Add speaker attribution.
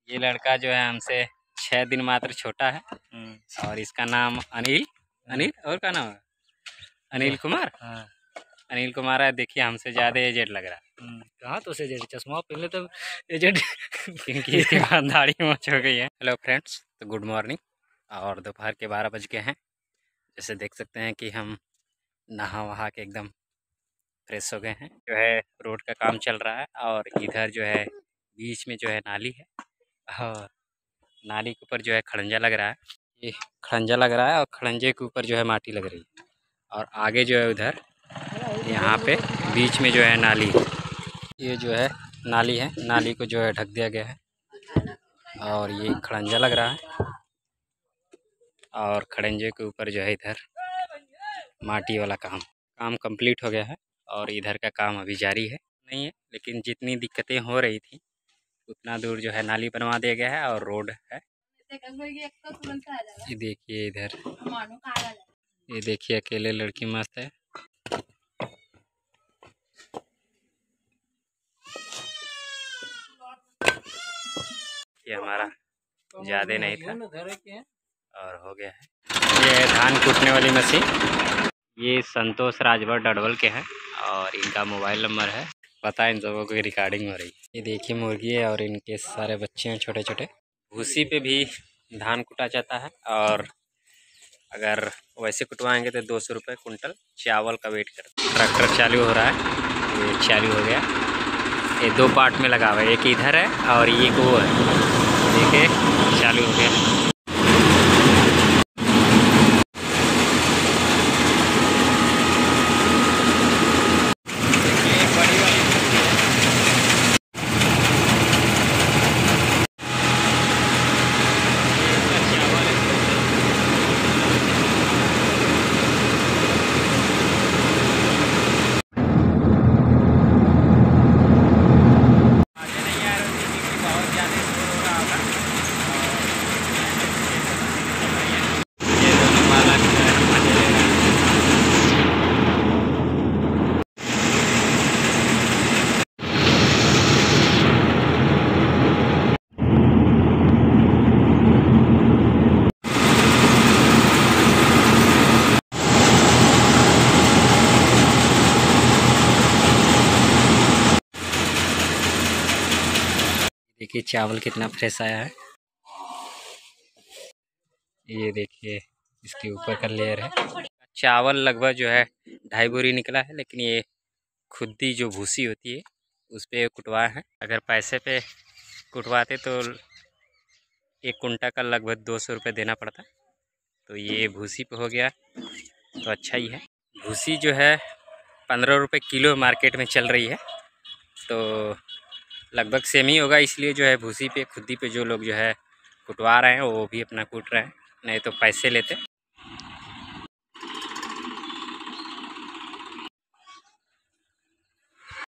Speaker 1: ये लड़का जो है हमसे 6 दिन मात्र छोटा है और इसका नाम अनिल अनिल और क्या नाम है? अनिल कुमार। अनिल कुमार है। देखिए हमसे ज़्यादा एजेड लग रहा है।
Speaker 2: कहाँ तो एजेड, चश्मा पहले तो एजेड
Speaker 1: क्योंकि इसके बाद दाढ़ी मोच हो गई है। हेलो फ्रेंड्स, तो गुड मॉर्निंग और दोपहर के 12 बज गए हैं। जैसे देख सकते हैं कि हम नहा वहा के एकदम फ्रेश हो गए हैं। जो है रोड का काम चल रहा है और इधर जो है बीच में जो है नाली है और नाली के ऊपर जो है खड़ंजा लग रहा है। ये खड़ंजा लग रहा है और खड़ंजे के ऊपर जो है माटी लग रही है और आगे जो है उधर यहाँ पे बीच में जो है नाली है। ये जो है नाली है, नाली को जो है ढक दिया गया है और ये खड़ंजा लग रहा है और खड़ंजे के ऊपर जो है इधर माटी वाला काम कंप्लीट हो गया है और इधर का काम अभी जारी है नहीं है, लेकिन जितनी दिक्कतें हो रही थी उतना दूर जो है नाली बनवा दिया गया है और रोड है। ये देखिए इधर, ये देखिए अकेले लड़की मस्त है। ये हमारा ज़्यादा नहीं था और हो गया है। ये है धान कूटने वाली मशीन। ये संतोष राजभर डडवल के हैं और इनका मोबाइल नंबर है। पता है इन सबों की रिकॉर्डिंग हो रही है। ये देखिए मुर्गी है और इनके सारे बच्चे हैं छोटे छोटे। भूसी पे भी धान कुटा जाता है और अगर वैसे कुटवाएंगे तो 200 रुपये कुंटल चावल का वेट करते हैं। ट्रैक्टर चालू हो रहा है, ये चालू हो गया। ये 2 पार्ट में लगा हुआ है, एक इधर है और एक वो है। देखिए चालू हो गया। देखिए चावल कितना फ्रेश आया है। ये देखिए इसके ऊपर का लेयर है। चावल लगभग जो है 2.5 बोरी निकला है, लेकिन ये खुदी जो भूसी होती है उस पर कुटवा है। अगर पैसे पे कुटवाते तो 1 कुंटा का लगभग 200 रुपये देना पड़ता। तो ये भूसी पे हो गया तो अच्छा ही है। भूसी जो है 15 रुपये किलो मार्केट में चल रही है, तो लगभग सेम ही होगा। इसलिए जो है भूसी पे खुदी पे जो लोग जो है कुटवा रहे हैं वो भी अपना कूट रहे हैं, नहीं तो पैसे लेते।